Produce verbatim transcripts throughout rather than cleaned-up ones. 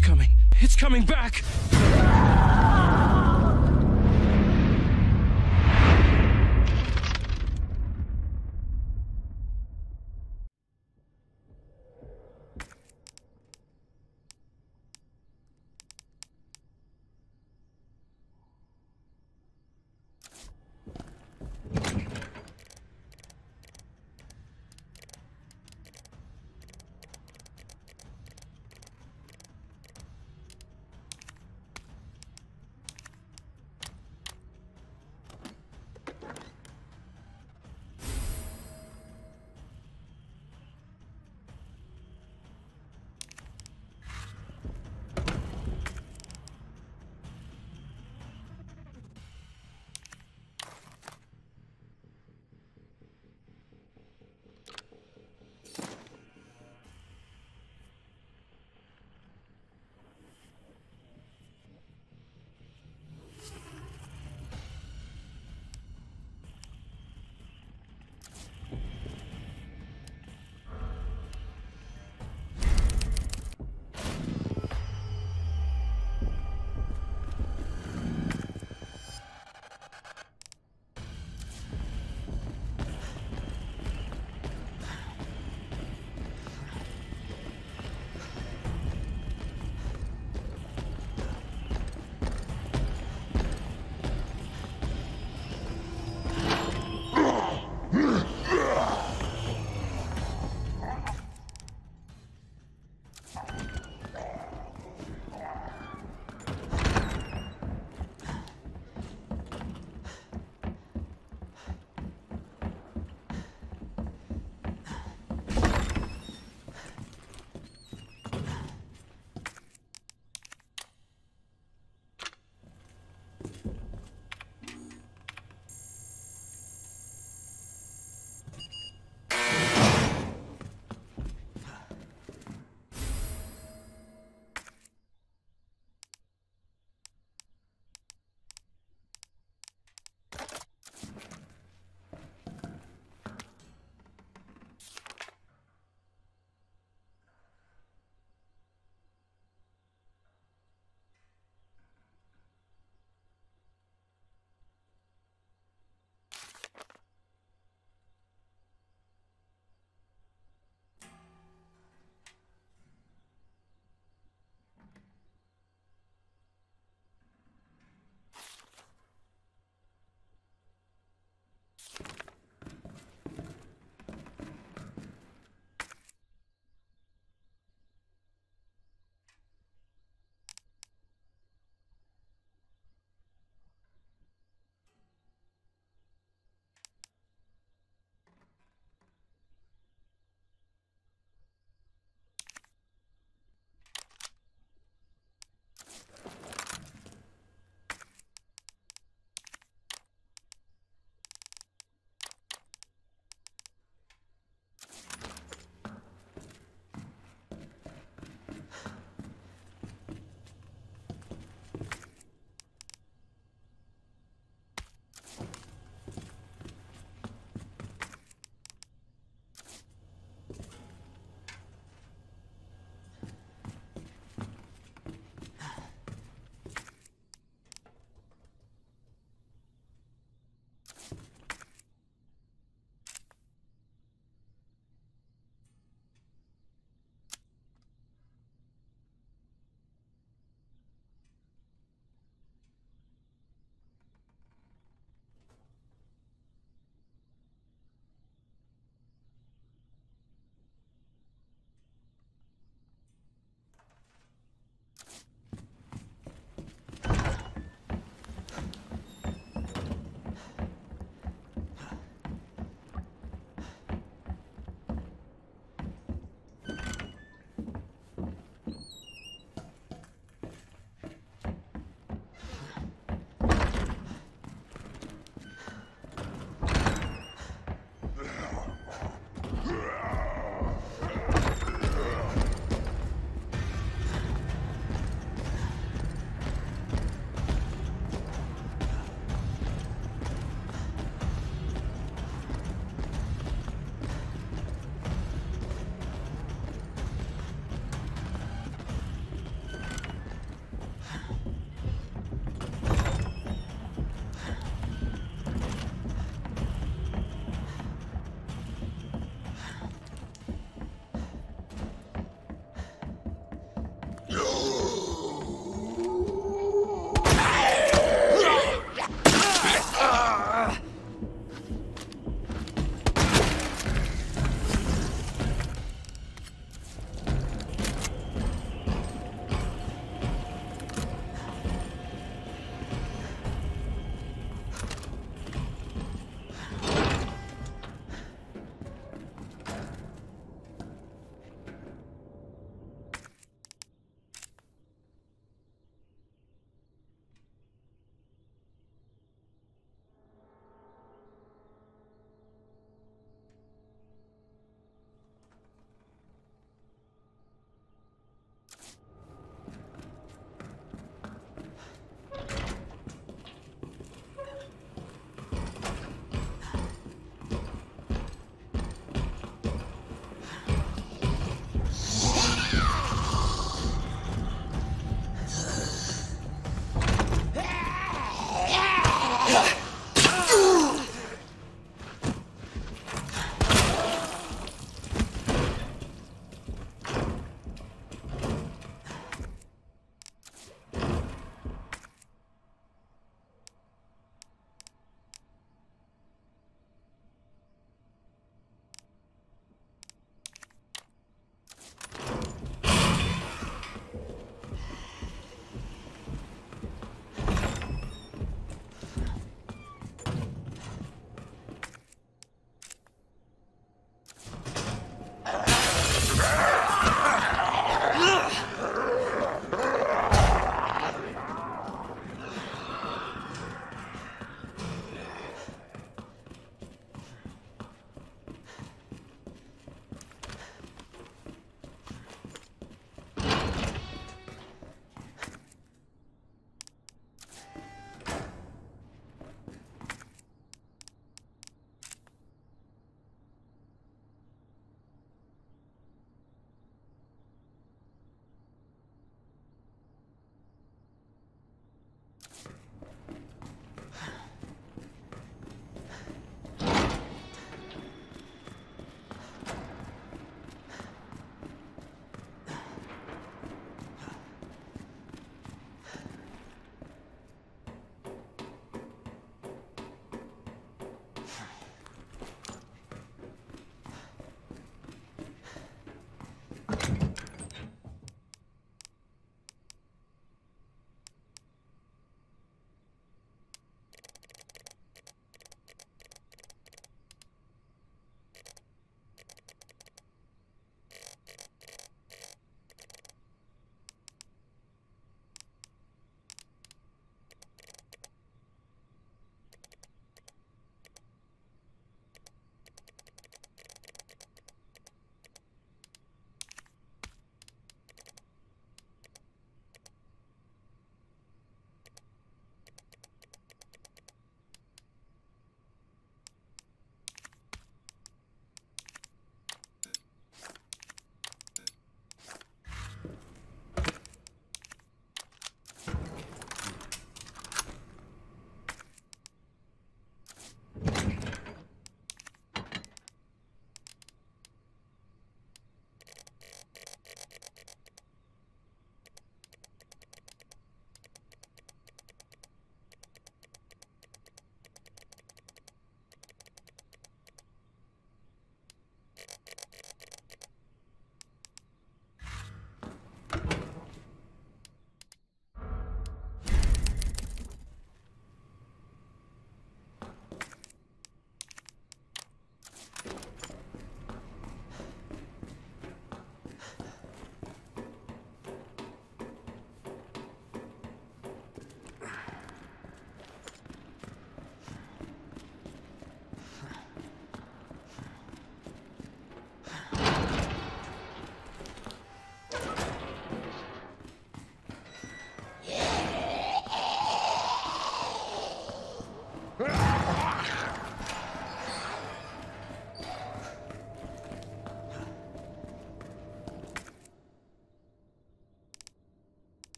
coming. It's coming back.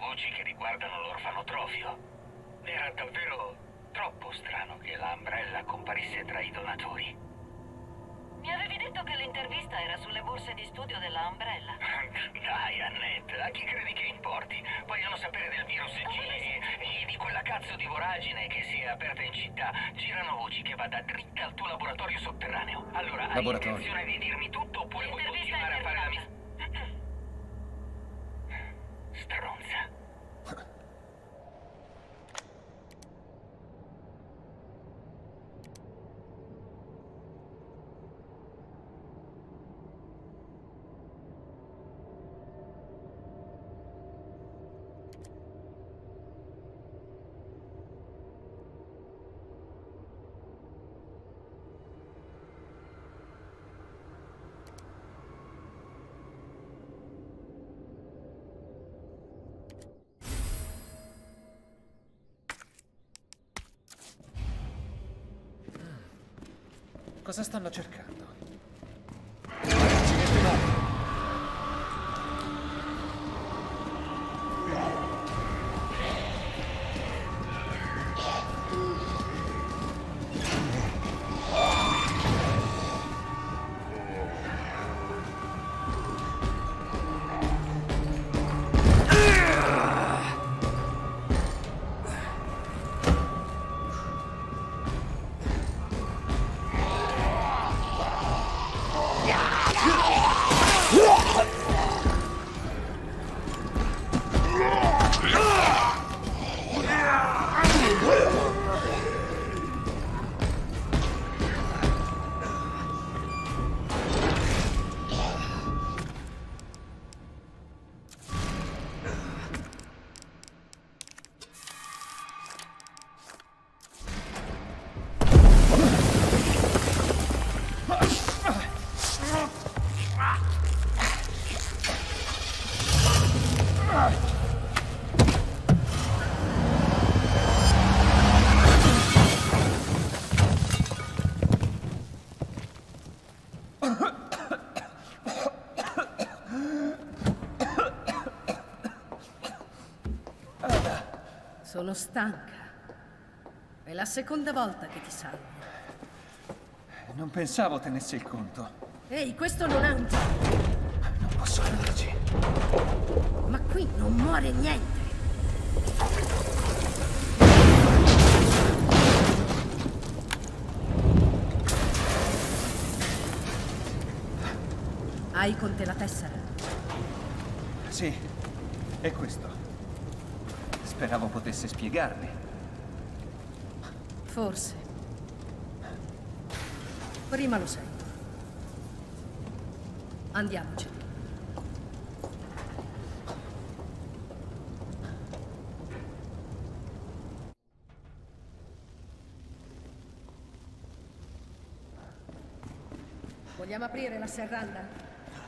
voci che riguardano l'orfanotrofio. Era davvero troppo strano che la Umbrella comparisse tra i donatori. Mi avevi detto che l'intervista era sulle borse di studio della Umbrella. Dai, Annette, a chi credi che importi? Vogliono sapere del virus G e, e di quella cazzo di voragine che si è aperta in città. Girano voci che vada dritta al tuo laboratorio sotterraneo. Allora, hai intenzione di dirmi tutto oppure vuoi continuare a fare la mia... Stronza. Cosa stanno cercando? Accidente no! Sono stanca. È la seconda volta che ti salvo. Non pensavo tenessi il conto. Ehi, questo non è un gioco. Non posso crederci. Ma qui non muore niente. Hai con te la tessera? Sì, è questo. Speravo potesse spiegarmi. Forse. Prima lo sento. Andiamoci. Vogliamo aprire la serranda?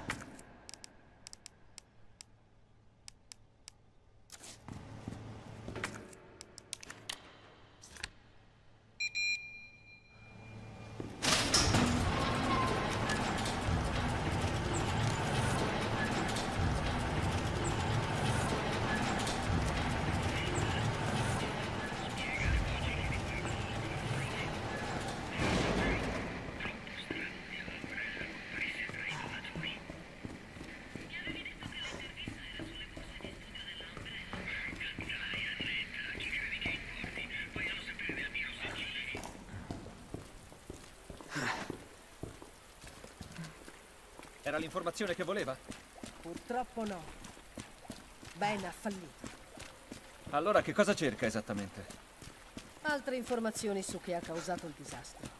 Era l'informazione che voleva? Purtroppo no. Ben ha fallito. Allora che cosa cerca esattamente? Altre informazioni su chi ha causato il disastro.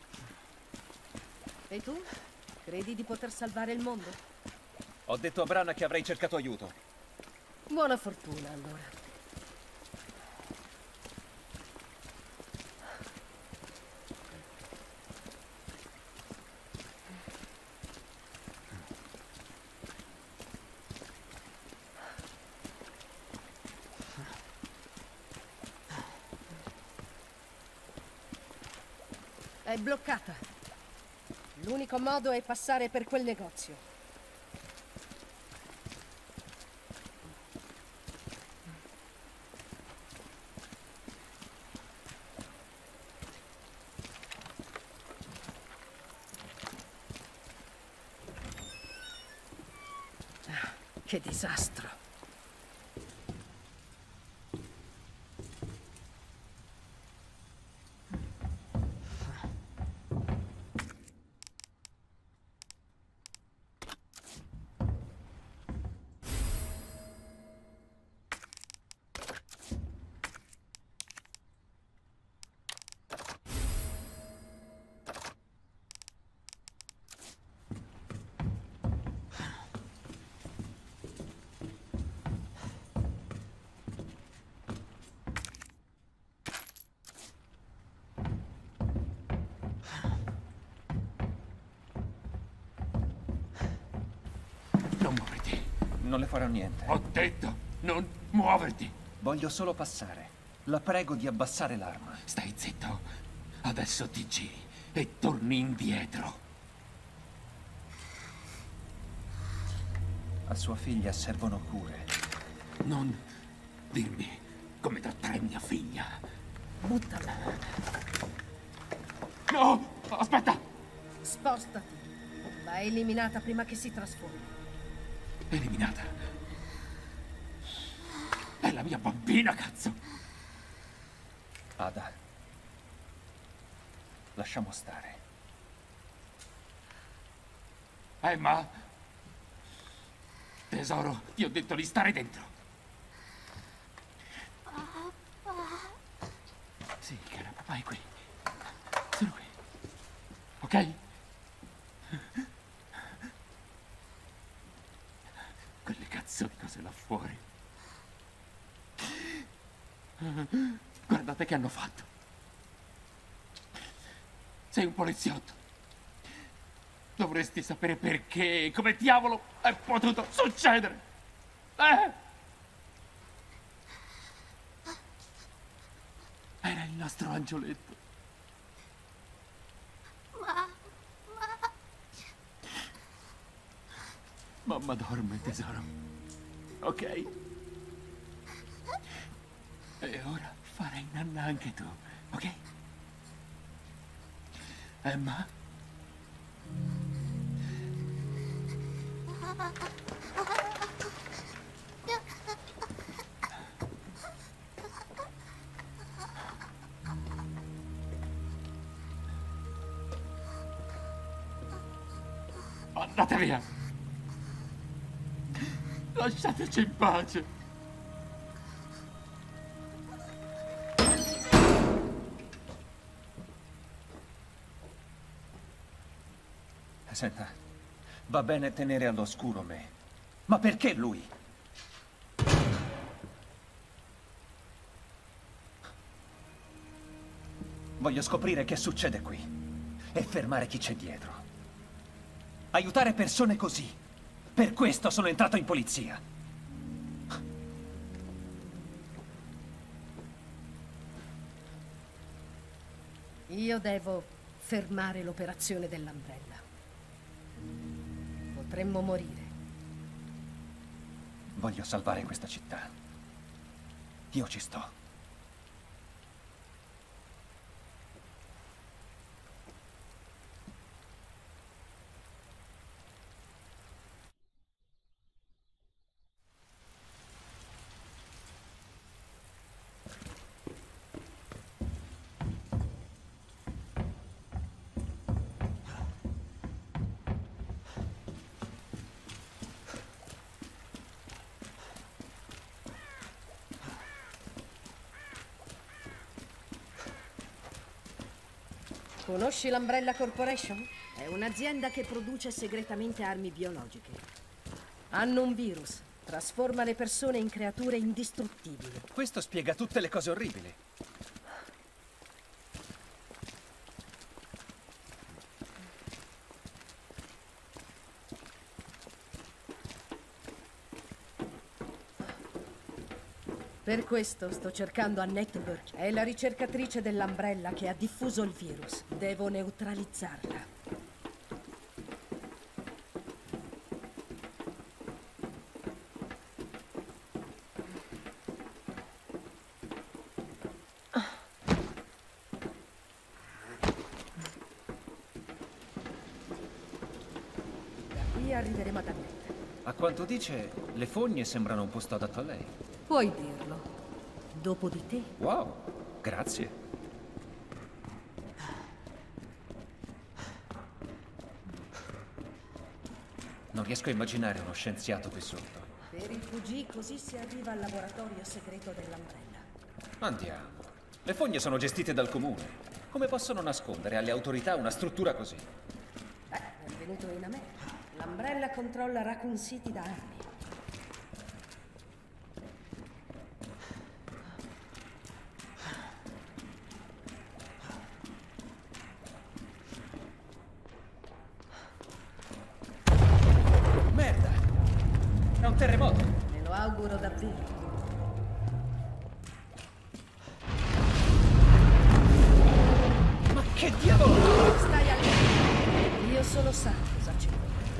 E tu? Credi di poter salvare il mondo? Ho detto a Branagh che avrei cercato aiuto. Buona fortuna, allora. È bloccata. L'unico modo è passare per quel negozio. Che disastro. Non muoverti. Non le farò niente. Ho detto, non muoverti. Voglio solo passare. La prego di abbassare l'arma. Stai zitto. Adesso ti giri e torni indietro. A sua figlia servono cure. Non dirmi come trattare mia figlia. Buttala. No! Aspetta! Spostati. Va eliminata prima che si trasformi. Eliminata. È la mia bambina, cazzo! Ada. Lasciamo stare. Emma! Tesoro, ti ho detto di stare dentro. Sì, cara, papà è qui. Sono qui. Ok? Quelle cazzo di cose là fuori. Guardate che hanno fatto. Sei un poliziotto. Dovresti sapere perché e come diavolo è potuto succedere. Eh? Era il nostro angioletto. Mamma dorme, tesoro. Ok? E ora farai nanna anche tu, ok? Emma? Andate via! Lasciateci in pace! Senta, va bene tenere all'oscuro me, ma perché lui? Voglio scoprire che succede qui e fermare chi c'è dietro. Aiutare persone così. Per questo sono entrato in polizia. Io devo fermare l'operazione dell'Umbrella. Potremmo morire. Voglio salvare questa città. Io ci sto. Conosci l'Umbrella Corporation? È un'azienda che produce segretamente armi biologiche. Hanno un virus. Trasforma le persone in creature indistruttibili. Questo spiega tutte le cose orribili. Per questo sto cercando Annette Birkin. È la ricercatrice dell'Umbrella che ha diffuso il virus. Devo neutralizzarla. Da qui arriveremo ad Annette. A quanto dice, le fogne sembrano un posto adatto a lei. Puoi dirlo. Dopo di te. Wow, grazie. Non riesco a immaginare uno scienziato qui sotto. Per il Q G così si arriva al laboratorio segreto dell'Umbrella. Andiamo. Le fogne sono gestite dal comune. Come possono nascondere alle autorità una struttura così? Beh, benvenuto in America. L'Umbrella controlla Raccoon City da anni. Merda! È un terremoto! Me lo auguro davvero. Ma che diavolo! Stai attento. Io solo sa cosa c'è.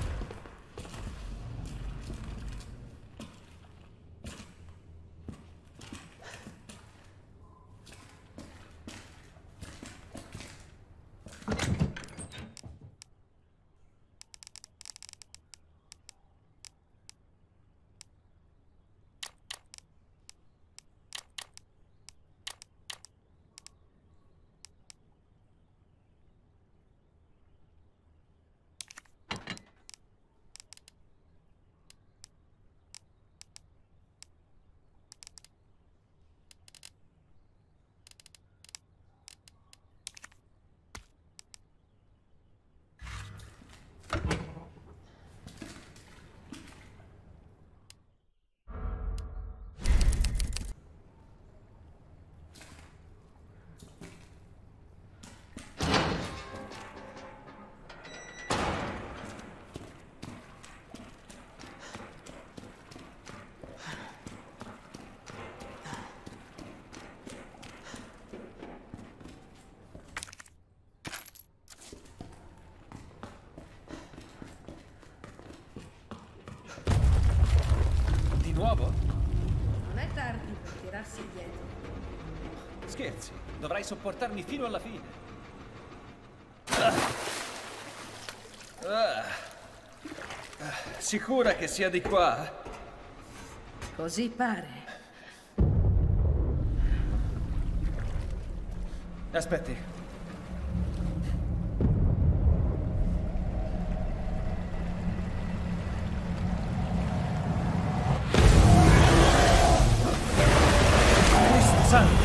Di nuovo? Non è tardi per tirarsi indietro. Scherzi, dovrai sopportarmi fino alla fine. Ah. Ah. Sicura che sia di qua? Così pare. Aspetti. Cristo santo!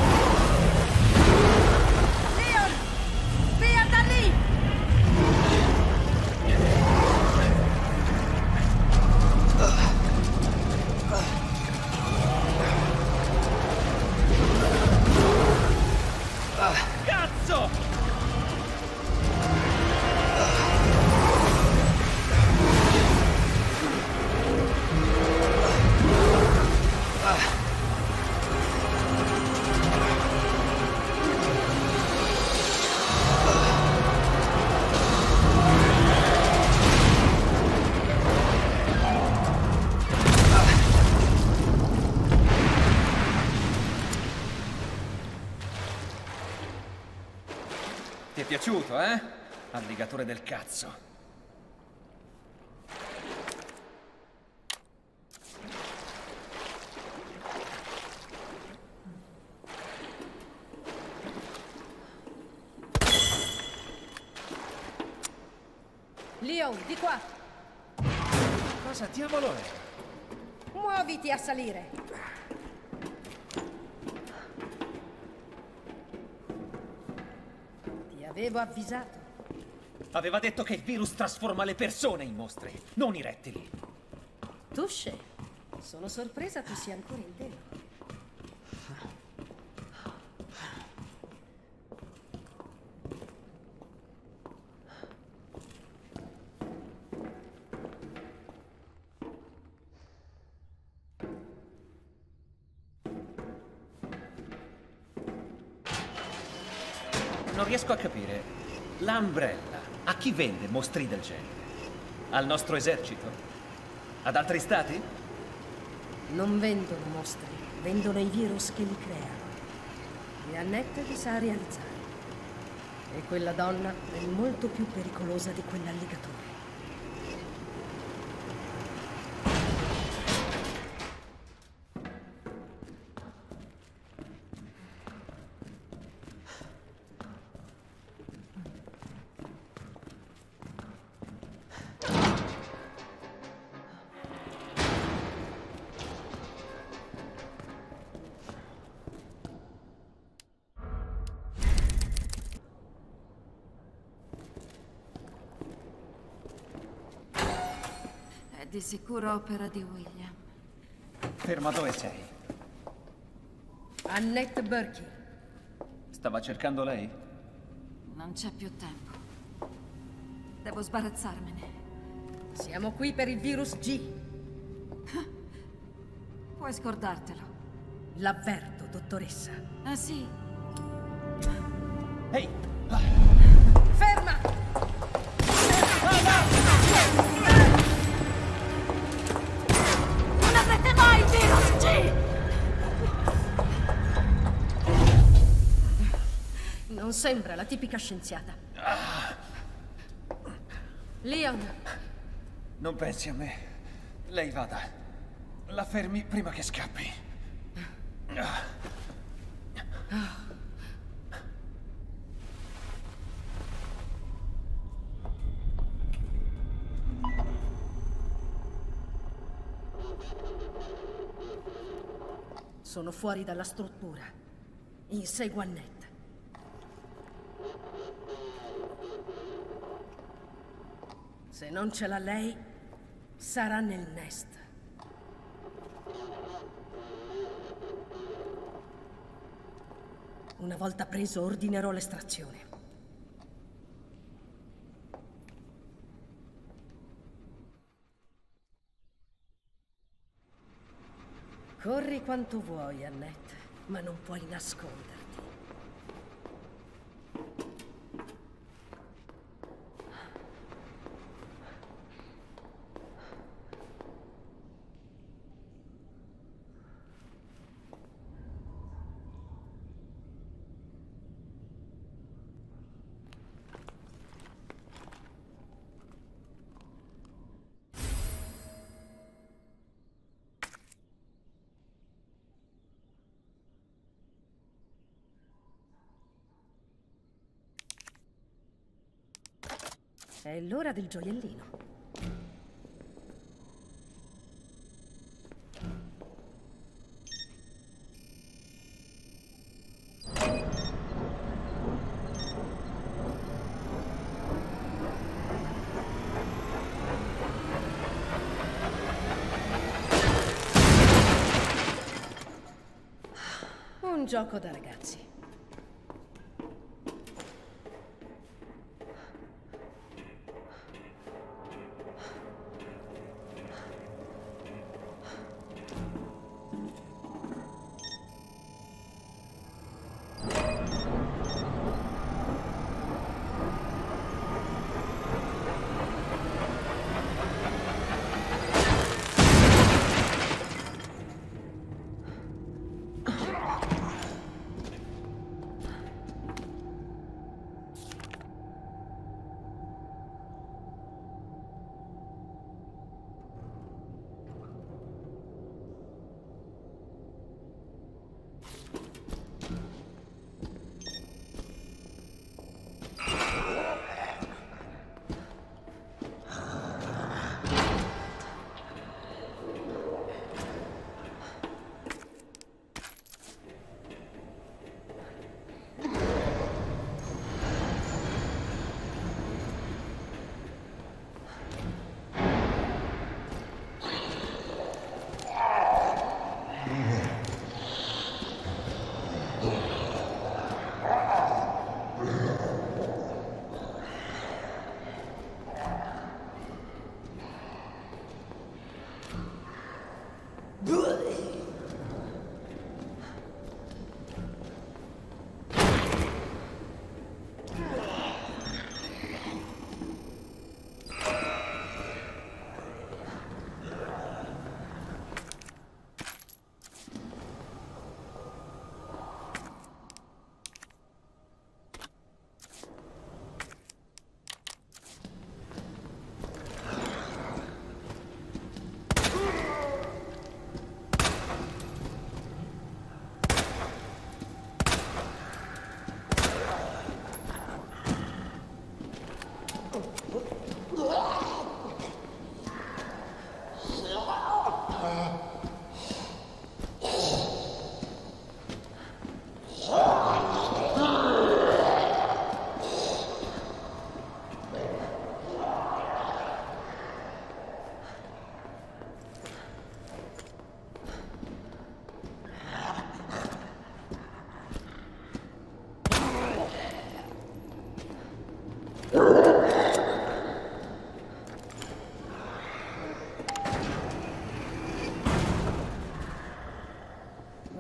Leon! Via da lì! Cazzo! Ti è piaciuto, eh? Alligatore del cazzo. Leon, di qua! Cosa diavolo è? Muoviti a salire! Ti avevo avvisato. Aveva detto che il virus trasforma le persone in mostri, non i rettili. Touché. Sono sorpresa tu sia ancora intero. Non riesco a capire. L'Umbrella a chi vende mostri del genere? Al nostro esercito? Ad altri stati? Non vendono mostri, vendono i virus che li creano. E Annette li sa realizzare. E quella donna è molto più pericolosa di quell'alligatore. di sicuro opera di William. Ferma, dove sei? Annette Berkey. Stava cercando lei? Non c'è più tempo. Devo sbarazzarmene. Siamo qui per il virus G. Puoi scordartelo. L'avverto, dottoressa. Ah sì? Ehi! Ferma! Non avrete mai il virus G! Non sembra la tipica scienziata. Leon, Non pensi a me. Lei vada. La fermi prima che scappi. sono fuori dalla struttura. Insegua Annette. Se non ce l'ha lei, sarà nel nest. Una volta preso, ordinerò l'estrazione. Corri quanto vuoi, Annette, ma non puoi nasconderti. È l'ora del gioiellino. Un gioco da ragazzi.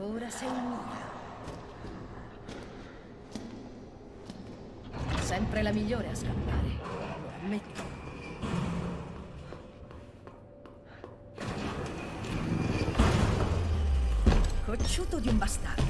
Ora sei mia. Sempre la migliore a scappare, lo ammetto. Cocciuto di un bastardo.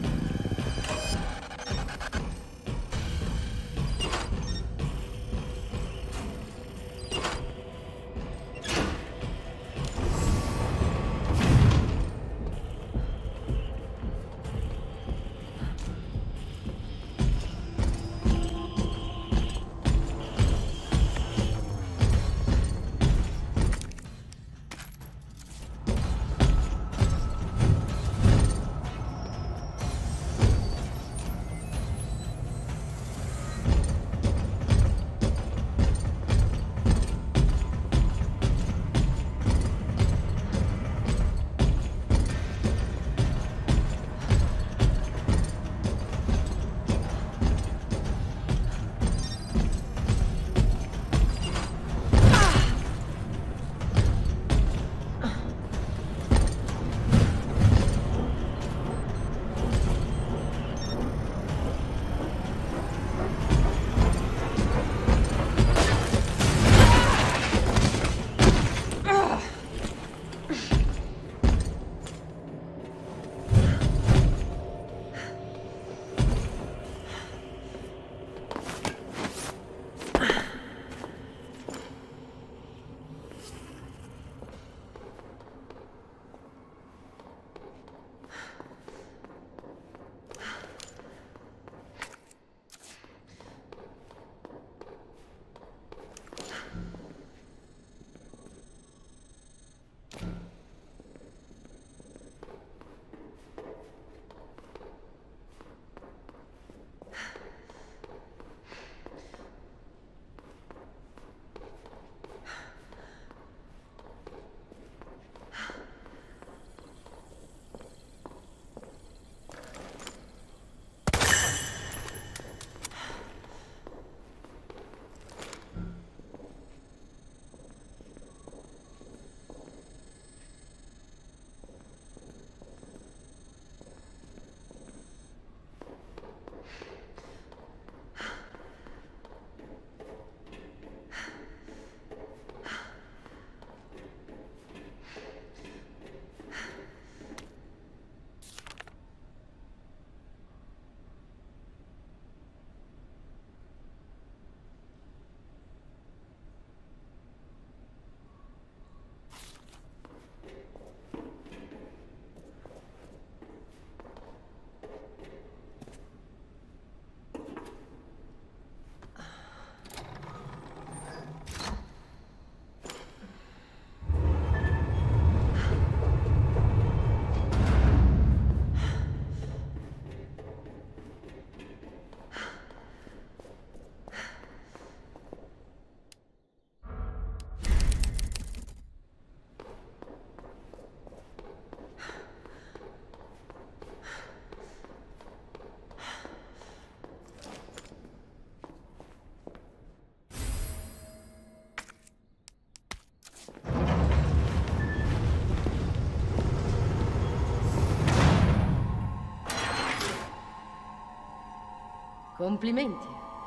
Complimenti.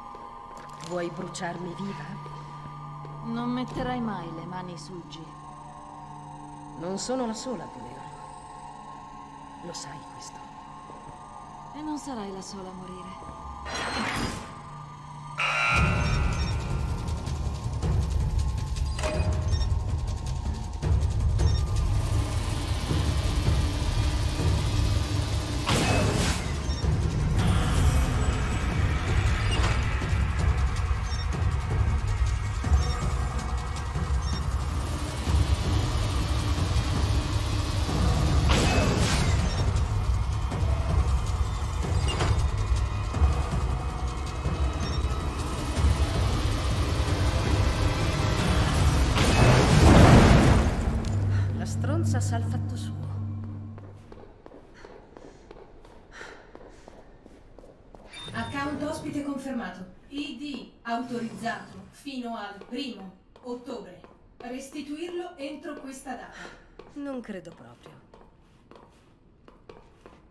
Vuoi bruciarmi viva? Non metterai mai le mani sul G. Non sono la sola a volerlo. Lo sai questo. E non sarai la sola a morire. Sa il fatto suo. Account ospite confermato. I D autorizzato fino al primo ottobre. Restituirlo entro questa data. Non credo proprio.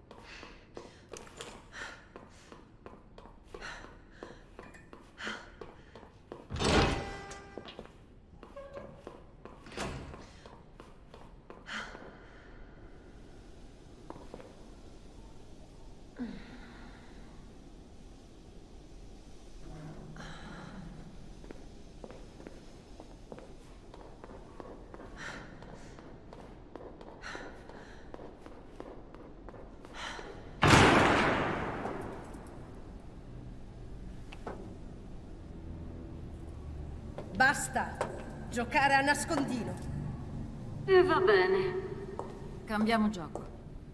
Basta giocare a nascondino. E va bene. Cambiamo gioco.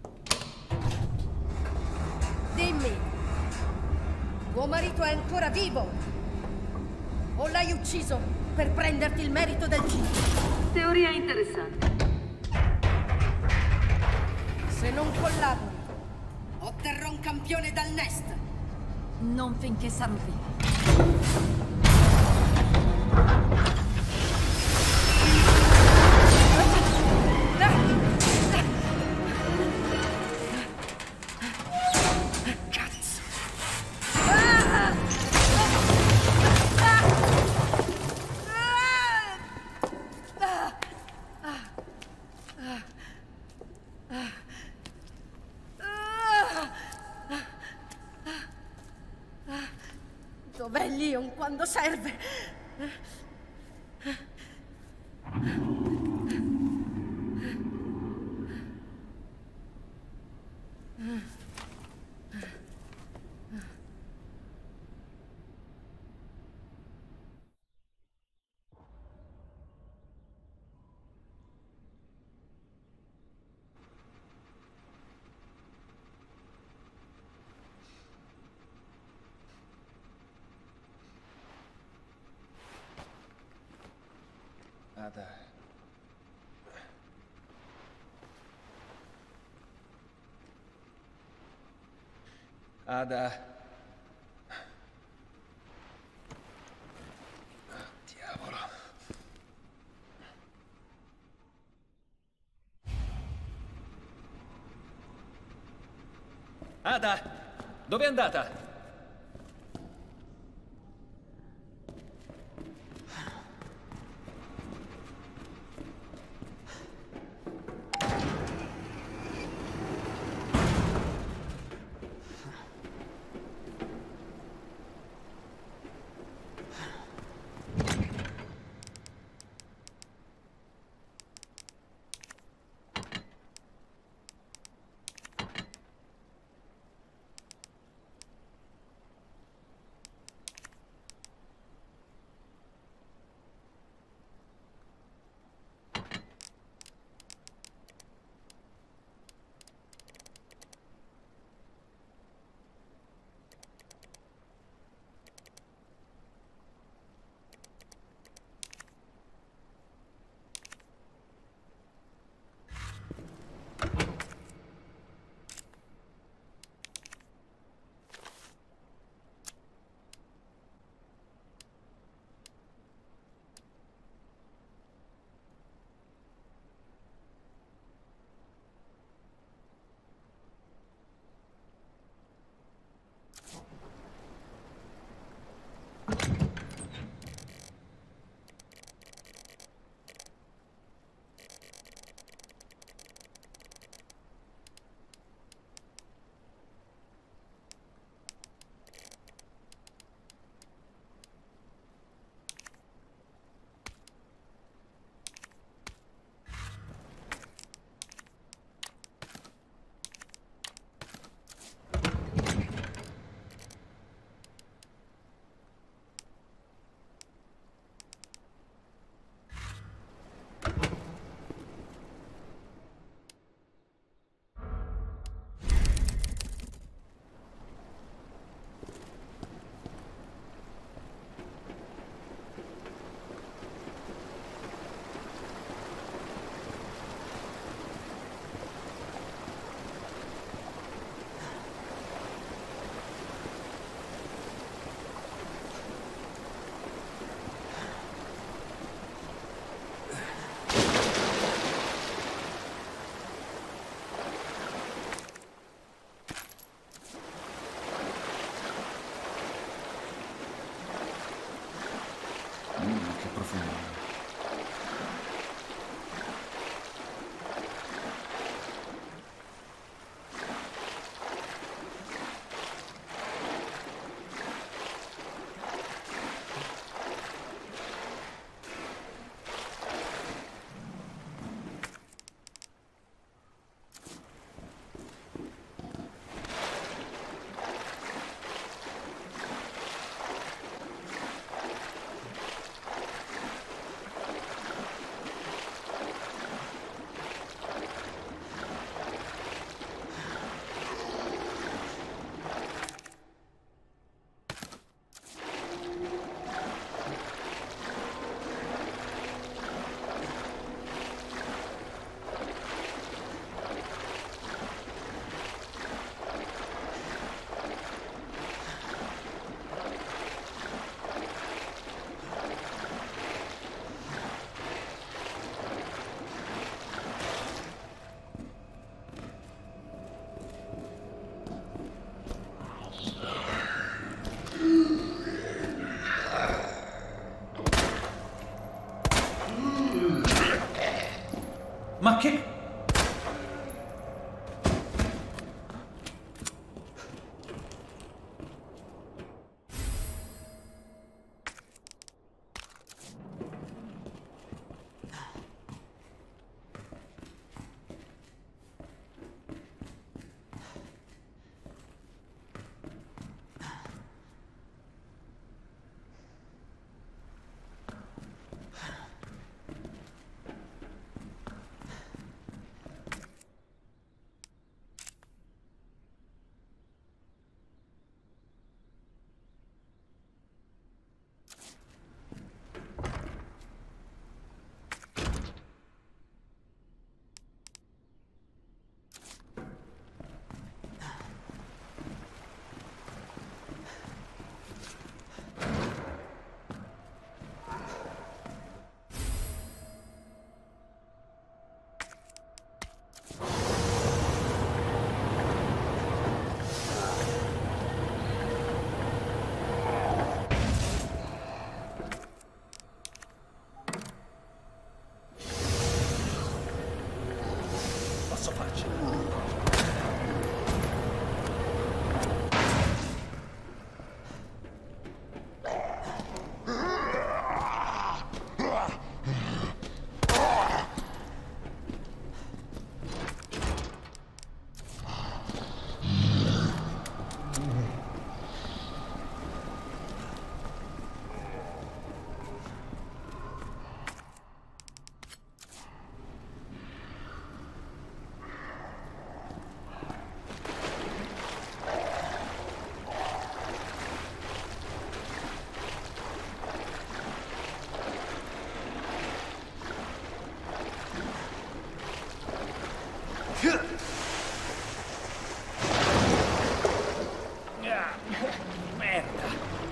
Dimmi, tuo marito è ancora vivo? O l'hai ucciso per prenderti il merito del cibo? Teoria interessante. Se non collabori, otterrò un campione dal Nest. Non finché sarò viva. Dov'è Leon quando serve? Ada. Ada. Oh, diavolo. Ada, dove è andata? che... Posso farcela. Merda.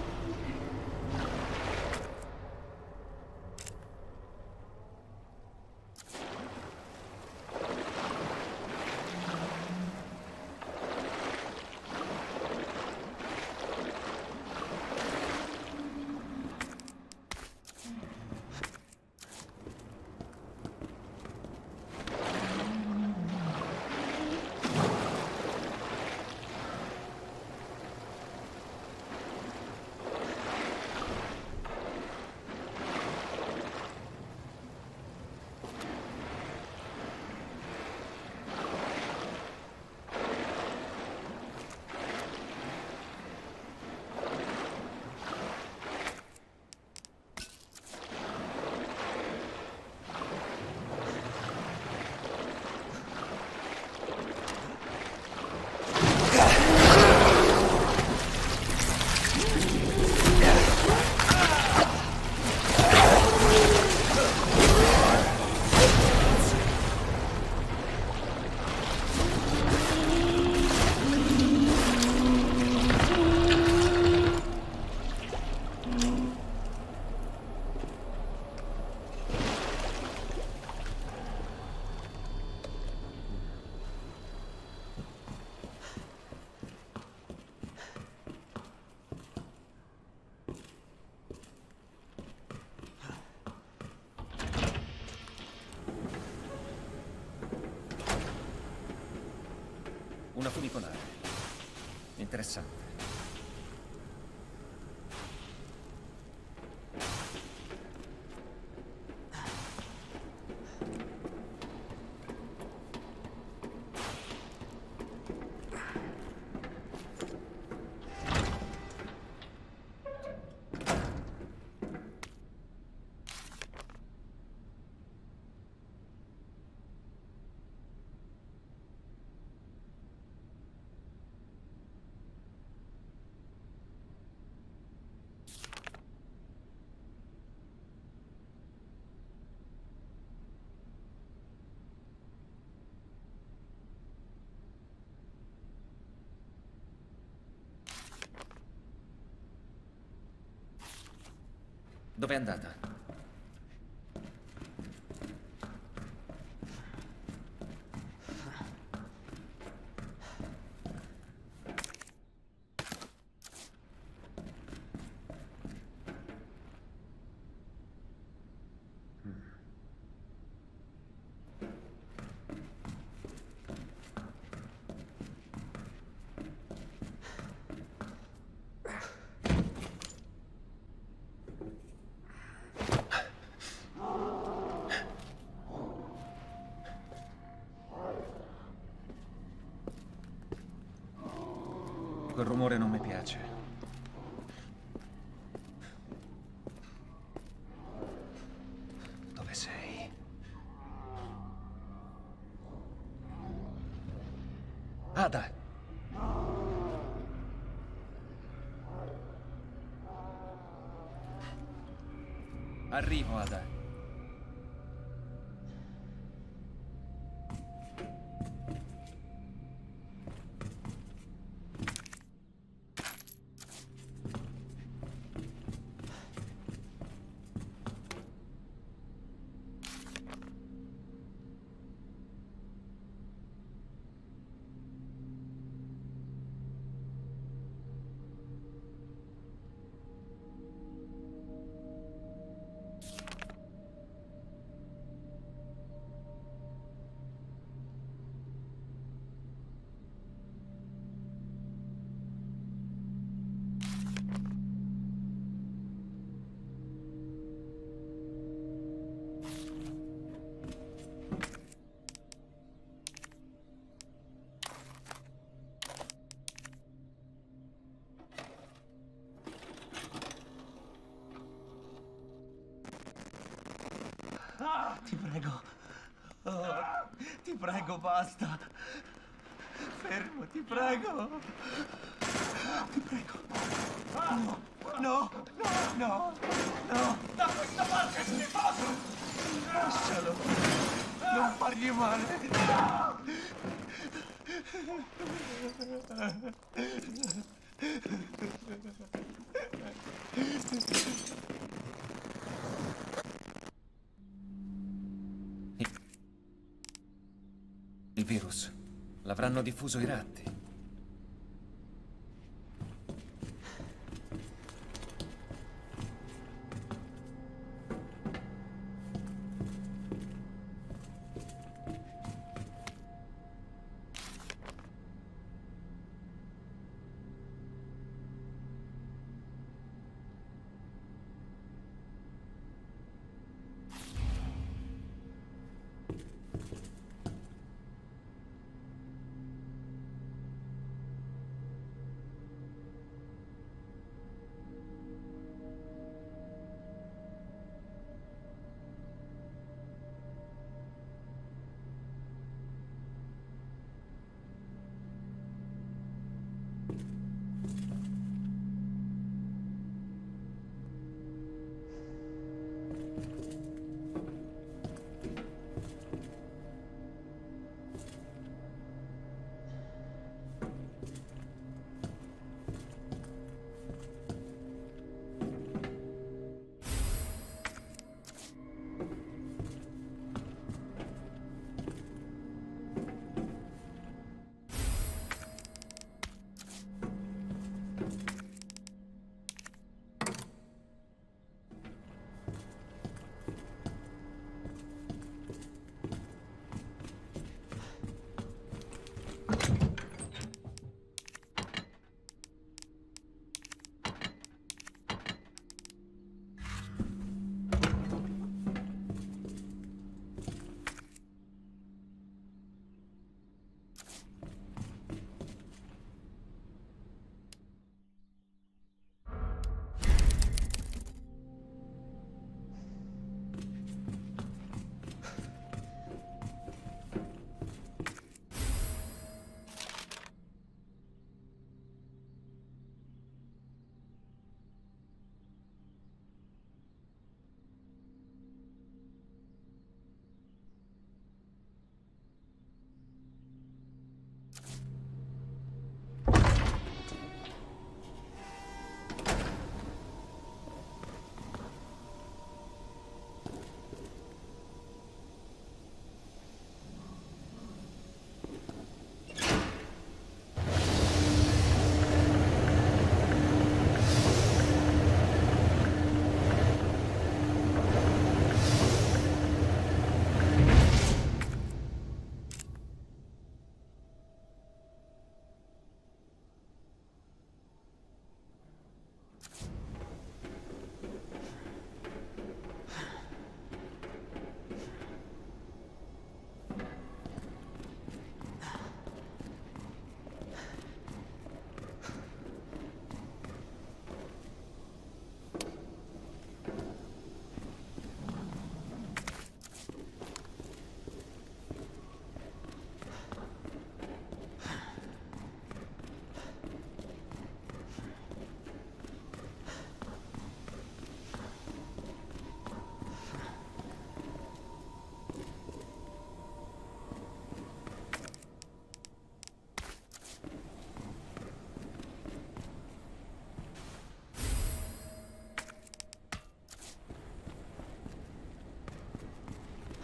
Una funicolare. Interessante. Dov'è andata? Quel rumore non mi piace. Dove sei? Ada! Arrivo, Ada. Ti prego. Oh, ti prego, basta. Fermo, ti prego. Ti prego. No, no, no, no, no. Da questa parte, schifoso. Lascialo. Non fargli male. No. Il virus. L'avranno diffuso i ratti.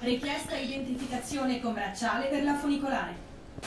Richiesta identificazione combracciale per la funicolare.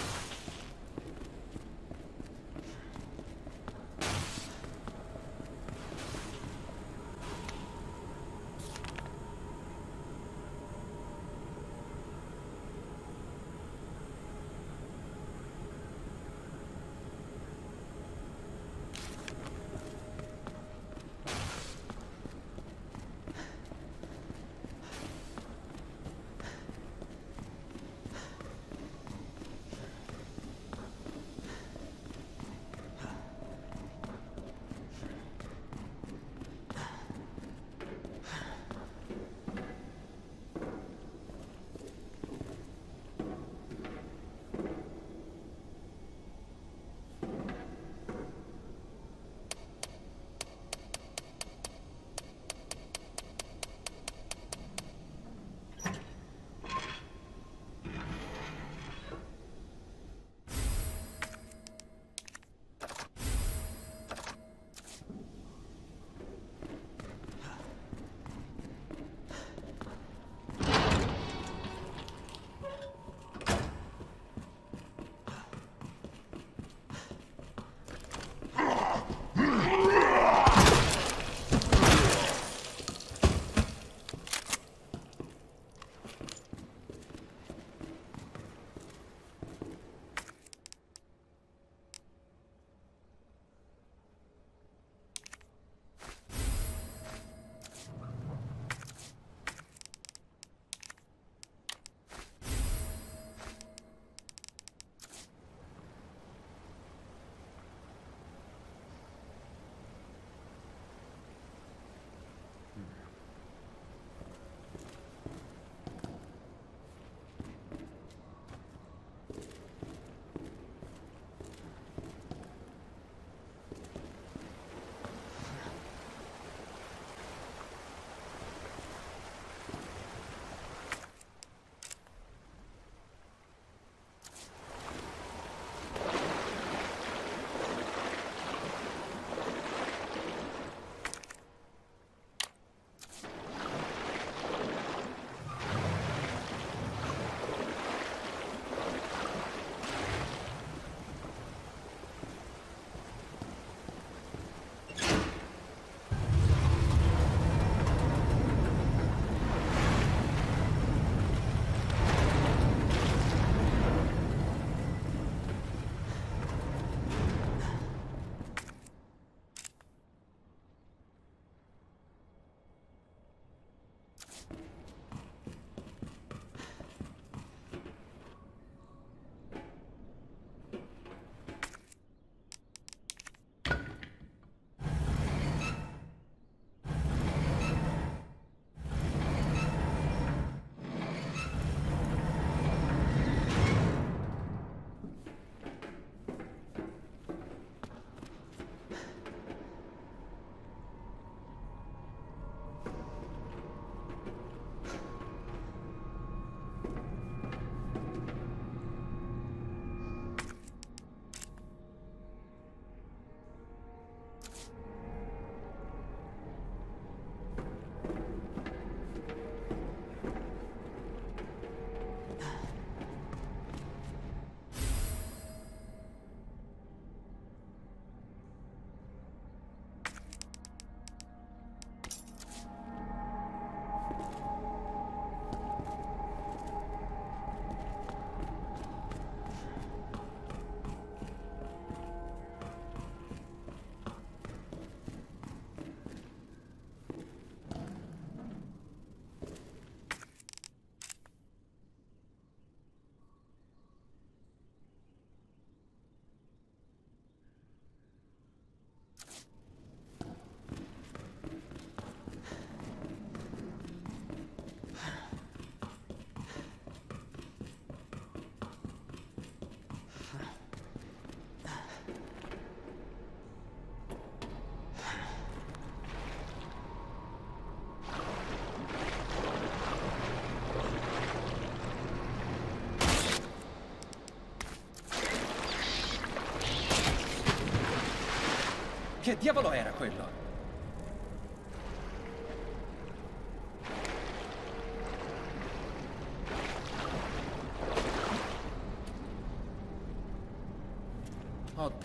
Che diavolo era quello?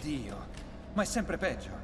Dio, ma è sempre peggio.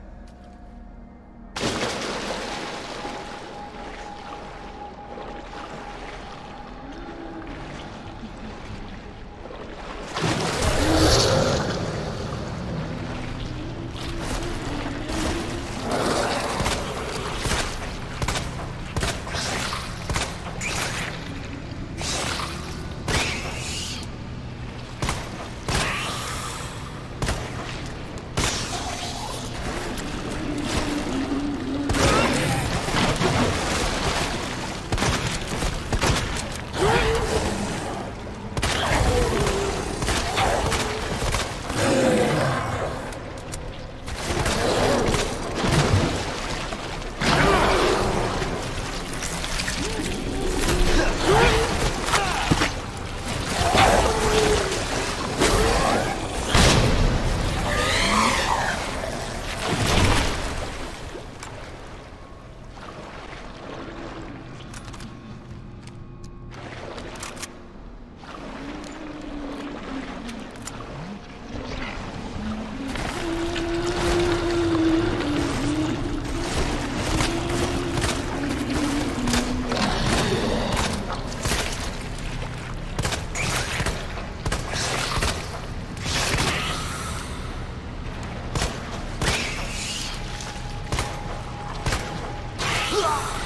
Ah!